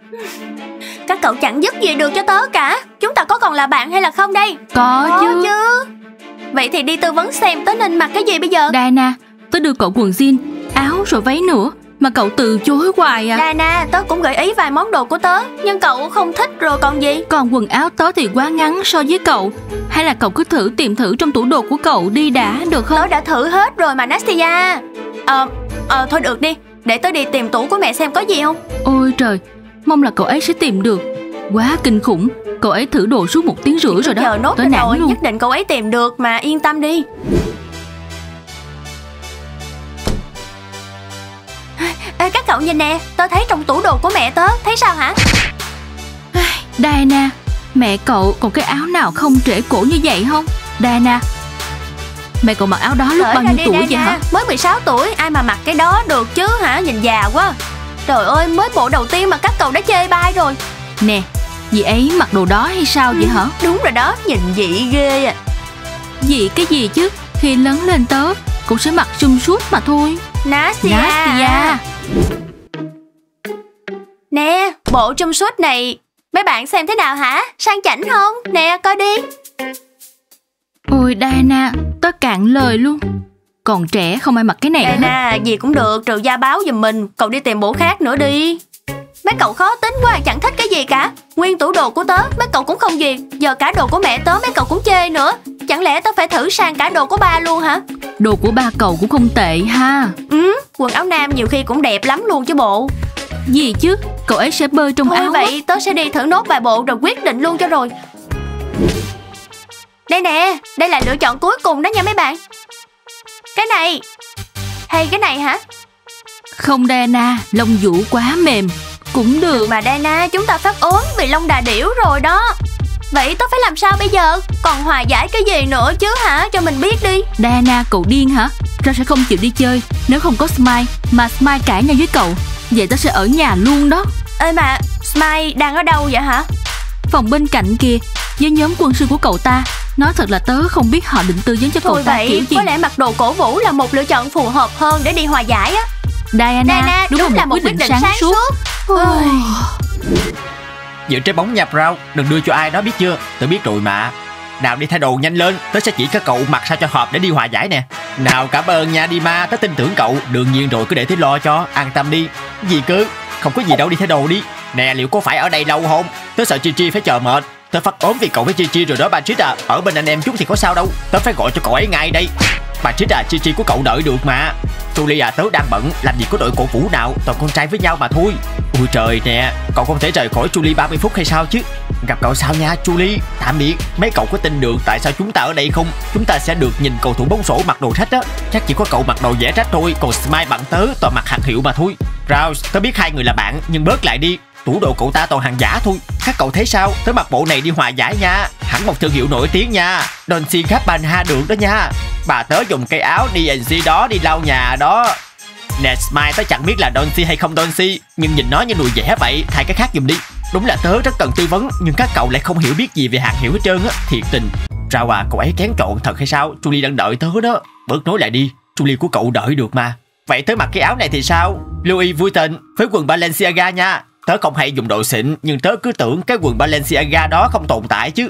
Các cậu chẳng giúp gì được cho tớ cả. Chúng ta có còn là bạn hay là không đây? Có chứ. Vậy thì đi tư vấn xem tớ nên mặc cái gì bây giờ. Diana, tớ đưa cậu quần jean, áo rồi váy nữa mà cậu từ chối hoài à. Diana, tớ cũng gợi ý vài món đồ của tớ, nhưng cậu không thích rồi còn gì. Còn quần áo tớ thì quá ngắn so với cậu. Hay là cậu cứ tìm thử trong tủ đồ của cậu đi đã, được không? Tớ đã thử hết rồi mà Nastia. Thôi được đi, để tớ đi tìm tủ của mẹ xem có gì không. Ôi trời, mong là cậu ấy sẽ tìm được. Quá kinh khủng, cậu ấy thử đồ suốt 1 tiếng rưỡi rồi đó. Chờ nốt tớ rồi, nản luôn. Nhất định cậu ấy tìm được mà, yên tâm đi. Ê, các cậu nhìn nè, tớ thấy trong tủ đồ của mẹ tớ, thấy sao hả? Diana, mẹ cậu còn cái áo nào không trễ cổ như vậy không? Diana, mẹ cậu mặc áo đó lúc bao nhiêu tuổi vậy hả? Mới 16 tuổi, ai mà mặc cái đó được chứ hả, nhìn già quá. Trời ơi, mới bộ đầu tiên mà các cậu đã chê bai rồi. Nè, dì ấy mặc đồ đó hay sao vậy hả? Đúng rồi đó, nhìn dị ghê à. Dì cái gì chứ, khi lớn lên tớ cũng sẽ mặc xum suốt mà thôi. Nastia. Nè, bộ trong suốt này mấy bạn xem thế nào hả? Sang chảnh không? Nè, coi đi. Ôi Diana, tớ cạn lời luôn. Còn trẻ không ai mặc cái này hết. Diana, gì cũng được, trừ da báo giùm mình. Cậu đi tìm bộ khác nữa đi. Mấy cậu khó tính quá, chẳng thích cái gì cả. Nguyên tủ đồ của tớ, mấy cậu cũng không duyệt. Giờ cả đồ của mẹ tớ mấy cậu cũng chê nữa. Chẳng lẽ tớ phải thử sang cả đồ của ba luôn hả? Đồ của ba cậu cũng không tệ ha. Quần áo nam nhiều khi cũng đẹp lắm luôn chứ bộ. Gì chứ, cậu ấy sẽ bơi trong áo. Vậy tớ sẽ đi thử nốt vài bộ rồi quyết định luôn cho rồi. Đây nè, đây là lựa chọn cuối cùng đó nha mấy bạn. Cái này hay cái này hả? Không Diana, lông vũ quá mềm. Cũng được mà Diana, chúng ta phát ốm vì lông đà điểu rồi đó. Vậy tớ phải làm sao bây giờ? Còn hòa giải cái gì nữa chứ hả? Cho mình biết đi. Diana, cậu điên hả? Tớ sẽ không chịu đi chơi nếu không có Smile. Mà Smile cãi nhau với cậu, vậy tớ sẽ ở nhà luôn đó. Ê mà Smile đang ở đâu vậy hả? Phòng bên cạnh kìa, với nhóm quân sư của cậu ta. Nói thật là tớ không biết họ định tư vấn cho cậu ta kiểu gì. Có lẽ mặc đồ cổ vũ là một lựa chọn phù hợp hơn để đi hòa giải á. Diana, đúng là một quyết định sáng suốt. Giữ trái bóng nhập rau, đừng đưa cho ai đó biết chưa? Tớ biết rồi mà. Nào đi thay đồ nhanh lên, tớ sẽ chỉ các cậu mặc sao cho hợp để đi hòa giải nè. Nào cảm ơn nha Dima, tớ tin tưởng cậu. Đương nhiên rồi, cứ để tớ lo cho, an tâm đi. Gì cứ, không có gì đâu, đi thay đồ đi. Nè, liệu có phải ở đây lâu không? Tớ sợ Chi phải chờ mệt. Tớ phát ốm vì cậu với Chi rồi đó Patrick à. Ở bên anh em chúng thì có sao đâu. Tớ phải gọi cho cậu ấy ngay đây. Patrick à, Chi của cậu đợi được mà. Julie à, tớ đang bận, làm gì có đội cổ vũ nào, toàn con trai với nhau mà thôi. Ôi trời nè, cậu không thể rời khỏi Julie 30 phút hay sao chứ? Gặp cậu sao nha Julie, tạm biệt. Mấy cậu có tin được tại sao chúng ta ở đây không? Chúng ta sẽ được nhìn cầu thủ bóng rổ mặc đồ rách á. Chắc chỉ có cậu mặc đồ vẽ rách thôi, còn Smile bạn tớ toàn mặc hạt hiệu mà thôi. Rouse, tớ biết hai người là bạn, nhưng bớt lại đi. Tủ đồ cậu ta toàn hàng giả thôi. Các cậu thấy sao? Tớ mặc bộ này đi hòa giải nha. Hẳn một thương hiệu nổi tiếng nha. Dolce Gabbana được đó nha. Bà tớ dùng cây áo D&G đó đi lau nhà đó. Nè Smile, tớ chẳng biết là Dolce hay không Dolce, nhưng nhìn nó như đùi vẽ vậy, thay cái khác giùm đi. Đúng là tớ rất cần tư vấn, nhưng các cậu lại không hiểu biết gì về hàng hiệu hết trơn á. Thiệt tình. Rao à, cậu ấy kén trộn thật hay sao? Julie đang đợi tớ đó. Bớt nói lại đi, Julie của cậu đợi được mà. Vậy tớ mặc cái áo này thì sao? Louis Vuitton với quần Balenciaga nha. Tớ không hay dùng đồ xịn, nhưng tớ cứ tưởng cái quần Balenciaga đó không tồn tại chứ.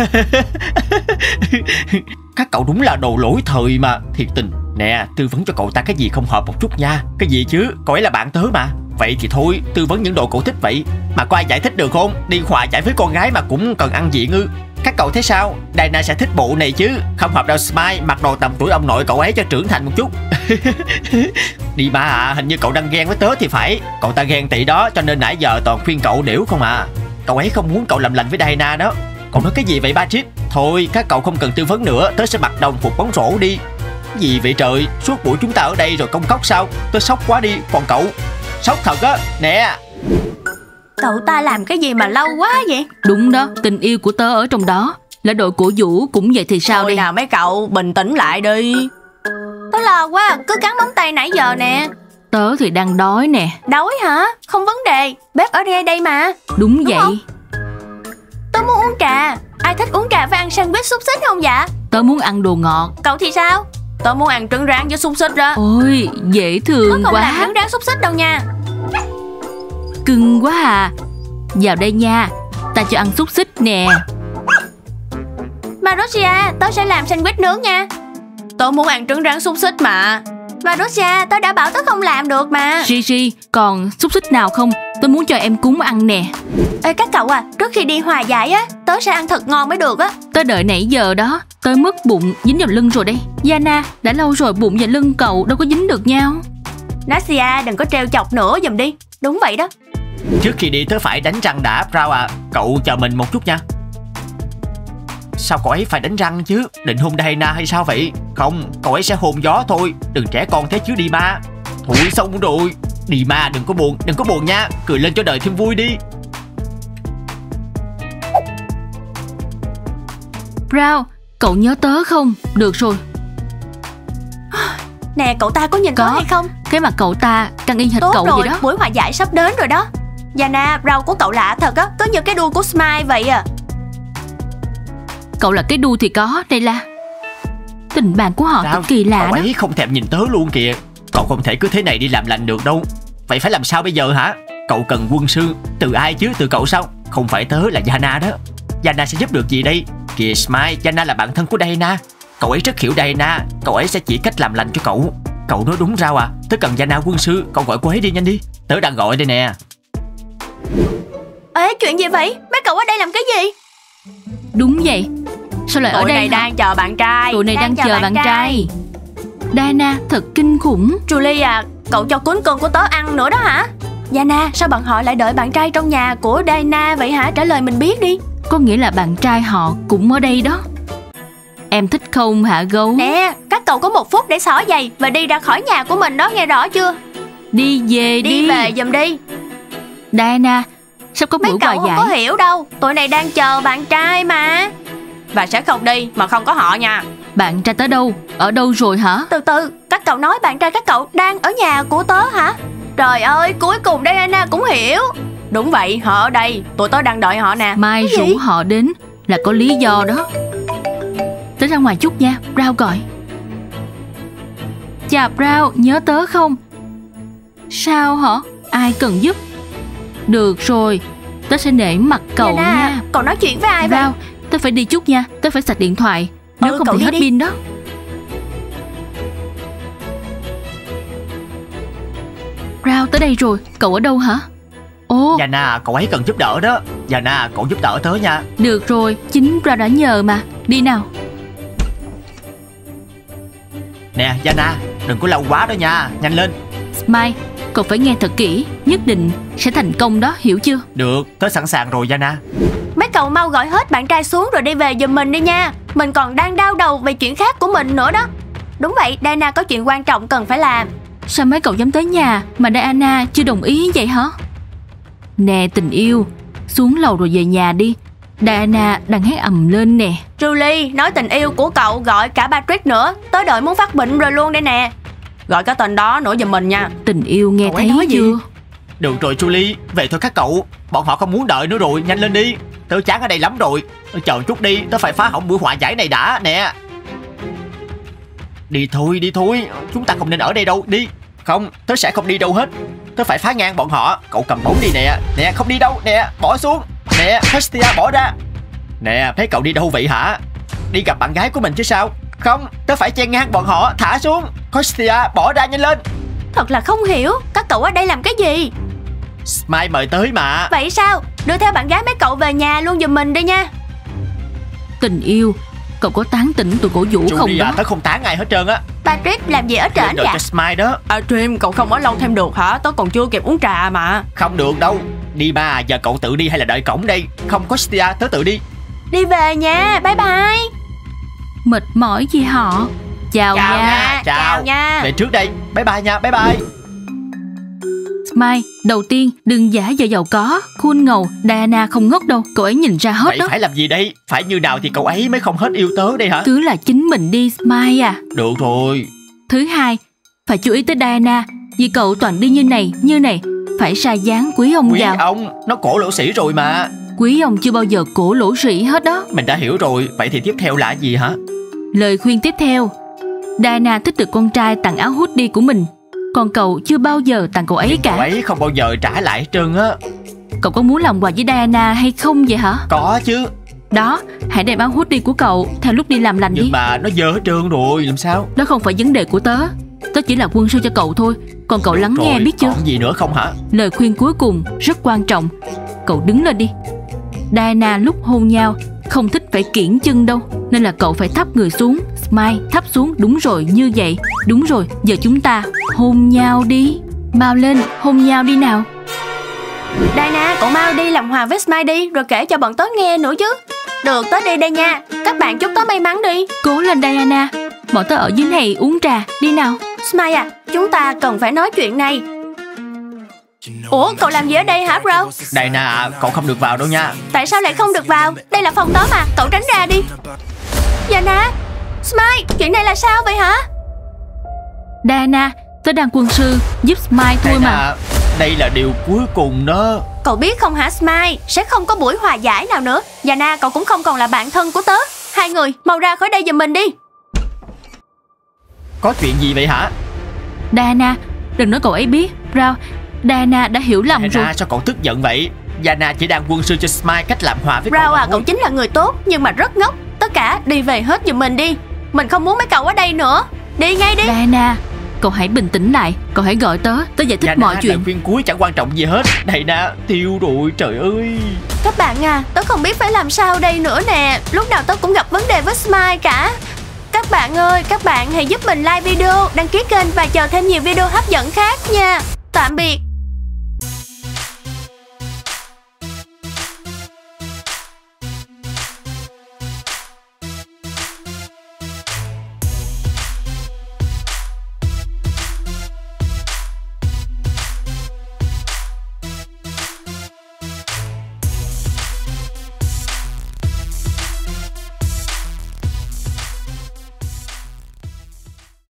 Các cậu đúng là đồ lỗi thời mà. Thiệt tình. Nè, tư vấn cho cậu ta cái gì không hợp một chút nha. Cái gì chứ, cậu ấy là bạn tớ mà. Vậy thì thôi, tư vấn những đồ cậu thích vậy. Mà có ai giải thích được không? Đi hòa giải với con gái mà cũng cần ăn diện ư? Các cậu thấy sao? Diana sẽ thích bộ này chứ. Không hợp đâu Smile, mặc đồ tầm tuổi ông nội cậu ấy cho trưởng thành một chút. Đi mà à, hình như cậu đang ghen với tớ thì phải. Cậu ta ghen tị đó, cho nên nãy giờ toàn khuyên cậu đểu không à. Cậu ấy không muốn cậu làm lành với Diana đó. Cậu nói cái gì vậy Patrick? Thôi, các cậu không cần tư vấn nữa, tớ sẽ mặc đồng phục bóng rổ đi. Gì vậy trời, suốt buổi chúng ta ở đây rồi công cốc sao? Tớ sốc quá đi, còn cậu? Sốc thật á, nè. Cậu ta làm cái gì mà lâu quá vậy? Đúng đó, tình yêu của tớ ở trong đó. Là đội cổ vũ cũng vậy thì sao đây? Nào mấy cậu, bình tĩnh lại đi. Tớ lo quá, cứ cắn móng tay nãy giờ nè. Tớ thì đang đói nè. Đói hả? Không vấn đề, bếp ở đây mà. Đúng vậy không? Tớ muốn uống trà. Ai thích uống trà với ăn sandwich xúc xích không dạ? Tớ muốn ăn đồ ngọt. Cậu thì sao? Tớ muốn ăn trứng rán với xúc xích đó. Ôi, dễ thương quá. Tớ không quá. làm trứng rán xúc xích đâu nha. Cưng quá à. Vào đây nha, ta cho ăn xúc xích nè. Marussia, tớ sẽ làm sandwich nướng nha. Tớ muốn ăn trứng rán xúc xích mà. Marussia, tớ đã bảo tớ không làm được mà. Gigi, còn xúc xích nào không? Tôi muốn cho em cúng ăn nè. Ê các cậu à, trước khi đi hòa giải á, tớ sẽ ăn thật ngon mới được á. Tớ đợi nãy giờ đó, tới mức bụng dính vào lưng rồi đây. Yana, đã lâu rồi bụng và lưng cậu đâu có dính được nhau. Nassia, đừng có trêu chọc nữa giùm đi. Đúng vậy đó. Trước khi đi tớ phải đánh răng đã, Brown à. Cậu chờ mình một chút nha. Sao cậu ấy phải đánh răng chứ? Định hôn Diana hay sao vậy? Không, cậu ấy sẽ hôn gió thôi. Đừng trẻ con thế chứ Dima. Thôi xong rồi. Dima đừng có buồn nha. Cười lên cho đời thêm vui đi. Brown, cậu nhớ tớ không? Được rồi. Nè, cậu ta có nhìn tớ hay không? Cái mặt cậu ta căng y hệt Tốt cậu rồi, vậy đó. buổi hòa giải sắp đến rồi đó. Yana, rau của cậu lạ thật á, cứ như cái đuôi của Smile vậy à. Cậu là cái đuôi thì có, đây là tình bạn của họ cực kỳ lạ cậu đó. ấy không thèm nhìn tớ luôn kìa. Cậu không thể cứ thế này đi làm lành được đâu. Vậy phải làm sao bây giờ hả? Cậu cần quân sư. Từ ai chứ? Từ cậu sao? Không phải tớ, là Yana đó. Yana sẽ giúp được gì đây? Kìa Smile, Yana là bạn thân của Diana. Cậu ấy rất hiểu Diana. Cậu ấy sẽ chỉ cách làm lành cho cậu. Cậu nói đúng Rao à. Tớ cần Yana quân sư. Cậu gọi cô ấy đi nhanh đi. Tớ đang gọi đây nè. Ê, chuyện gì vậy? Mấy cậu ở đây làm cái gì? Đúng vậy. Sao lại ở đây? Tụi này đang chờ bạn trai. Tụi này đang chờ bạn trai. Diana thật kinh khủng. Julie à, cậu cho cuốn cưng của tớ ăn nữa đó hả? Yana, sao bọn họ lại đợi bạn trai trong nhà của Diana vậy hả? Trả lời mình biết đi. Có nghĩa là bạn trai họ cũng ở đây đó. Em thích không hả gấu? Nè, các cậu có 1 phút để xỏ giày và đi ra khỏi nhà của mình đó, nghe rõ chưa? Đi về đi. Đi về giùm đi. Diana, sắp có buổi hòa Mấy cậu giải. không có hiểu đâu. Tụi này đang chờ bạn trai mà. Và sẽ không đi mà không có họ nha. Bạn trai tới đâu? Ở đâu rồi hả? Từ từ, các cậu nói bạn trai các cậu đang ở nhà của tớ hả? Trời ơi, cuối cùng Diana cũng hiểu. Đúng vậy, họ ở đây. Tụi tớ đang đợi họ nè. Mai rủ họ đến là có lý do đó. Tới ra ngoài chút nha, Brown gọi. Chào Brown, nhớ tớ không? Sao hả? Ai cần giúp? Được rồi, tớ sẽ nể mặt cậu Diana, nha. cậu nói chuyện với ai vậy? Brown, tớ phải đi chút nha. Tớ phải sạc điện thoại. Nếu không cậu thì đi hết đi. pin đó. Brown tới đây rồi. Cậu ở đâu hả? Ồ, Yana, cậu ấy cần giúp đỡ đó. Yana, cậu giúp đỡ tớ nha. được rồi, chính Brown đã nhờ mà. Đi nào. Nè Yana, đừng có lâu quá đó nha. Nhanh lên. Smile, cậu phải nghe thật kỹ. Nhất định sẽ thành công đó, hiểu chưa? Được, tớ sẵn sàng rồi Yana. Mấy cậu mau gọi hết bạn trai xuống rồi đi về giùm mình đi nha. Mình còn đang đau đầu về chuyện khác của mình nữa đó. Đúng vậy, Diana có chuyện quan trọng cần phải làm. Sao mấy cậu dám tới nhà mà Diana chưa đồng ý vậy hả? Nè tình yêu, xuống lầu rồi về nhà đi. Diana đang hét ầm lên nè. Julie, nói tình yêu của cậu gọi cả Patrick nữa. Tớ đợi muốn phát bệnh rồi luôn đây nè. Gọi cái tên đó nữa giùm mình nha. Tình yêu nghe Cậu ấy thấy nói gì? chưa? Được rồi Julie, về thôi các cậu. Bọn họ không muốn đợi nữa rồi, nhanh lên đi. Tớ chán ở đây lắm rồi. Chờ chút đi, tớ phải phá hỏng buổi hòa giải này đã nè. Đi thôi, chúng ta không nên ở đây đâu, đi. Không, tớ sẽ không đi đâu hết. Tớ phải phá ngang bọn họ. Cậu cầm bóng đi nè. Nè, không đi đâu, nè, bỏ xuống. Nè, Hestia bỏ ra. Nè, thấy cậu đi đâu vậy hả? Đi gặp bạn gái của mình chứ sao? Không, tớ phải chen ngang bọn họ, thả xuống. Hestia, bỏ ra nhanh lên. Thật là không hiểu, các cậu ở đây làm cái gì? Smile mời tới mà. Vậy sao? Đưa theo bạn gái mấy cậu về nhà luôn giùm mình đi nha. Tình yêu, cậu có tán tỉnh tụi cổ vũ không Julia, đó? tớ không tán ai hết trơn á. Patrick làm gì ở trển Lên đợi vậy? cho Smile đó. Trim, cậu không ở lâu thêm được hả? Tớ còn chưa kịp uống trà mà. Không được đâu. Đi mà, giờ cậu tự đi hay là đợi cổng đây? Không có Hestia, tớ tự đi. Đi về nha, bye bye. Mệt mỏi gì họ? Chào nha. Chào nha. Về trước đây. Bye bye nha, bye bye. Smile, đầu tiên đừng giả vờ giàu có. Cool ngầu, Diana không ngốc đâu. Cậu ấy nhìn ra hết Vậy đó. phải làm gì đây? Phải như nào thì cậu ấy mới không hết yêu tớ đây hả? Cứ là chính mình đi Smile à. Được rồi. Thứ hai, phải chú ý tới Diana. Vì cậu toàn đi như này phải ra dáng quý ông Quý vào. ông, nó cổ lỗ sĩ rồi mà. Quý ông chưa bao giờ cổ lỗ sĩ hết đó. Mình đã hiểu rồi. Vậy thì tiếp theo là gì hả? Lời khuyên tiếp theo, Diana thích được con trai tặng áo hoodie của mình. Còn cậu chưa bao giờ tặng cậu ấy Nhưng cả. cậu ấy không bao giờ trả lại hết trơn á. Cậu có muốn làm quà với Diana hay không vậy hả? Có chứ. Đó, hãy đem áo hoodie của cậu theo lúc đi làm lành đi. Nhưng mà nó dơ hết trơn rồi, làm sao? Đó không phải vấn đề của tớ. Tớ chỉ là quân sư cho cậu thôi. Còn cậu lắng nghe biết chưa? Còn gì nữa không hả? Lời khuyên cuối cùng rất quan trọng. Cậu đứng lên đi. Diana lúc hôn nhau không thích phải kiễng chân đâu, nên là cậu phải thấp người xuống. Smile, thấp xuống, đúng rồi, như vậy. Đúng rồi, giờ chúng ta hôn nhau đi. Mau lên, hôn nhau đi nào. Diana, cậu mau đi làm hòa với Smile đi, rồi kể cho bọn tớ nghe nữa chứ. Được, tớ đi đây nha. Các bạn chúc tớ may mắn đi. Cố lên Diana. Bọn tớ ở dưới này uống trà, đi nào. Smile à, chúng ta cần phải nói chuyện này. Ủa, cậu làm gì ở đây hả bro? Diana, cậu không được vào đâu nha. Tại sao lại không được vào? Đây là phòng tớ mà, cậu tránh ra đi. Diana, Smile, chuyện này là sao vậy hả? Diana, tớ đang quân sư giúp Smile thôi Diana, mà. đây là điều cuối cùng đó. Cậu biết không hả Smile, sẽ không có buổi hòa giải nào nữa. Diana, cậu cũng không còn là bạn thân của tớ. Hai người, mau ra khỏi đây giùm mình đi. Có chuyện gì vậy hả? Diana, đừng nói cậu ấy biết. Rao, Diana đã hiểu lầm rồi. Diana, sao cậu tức giận vậy? Diana chỉ đang quân sư cho Smile cách làm hòa với cậu. Rao à, cậu chính là người tốt nhưng mà rất ngốc. Tất cả đi về hết giùm mình đi. Mình không muốn mấy cậu ở đây nữa. Đi ngay đi. Diana, cậu hãy bình tĩnh lại. Cậu hãy gọi tớ giải thích Diana, mọi chuyện. lời khuyên cuối chẳng quan trọng gì hết. Diana, tiêu rồi, trời ơi. Các bạn à, tớ không biết phải làm sao đây nữa nè. Lúc nào tớ cũng gặp vấn đề với Smile cả. Các bạn ơi, các bạn hãy giúp mình like video, đăng ký kênh và chờ thêm nhiều video hấp dẫn khác nha. Tạm biệt.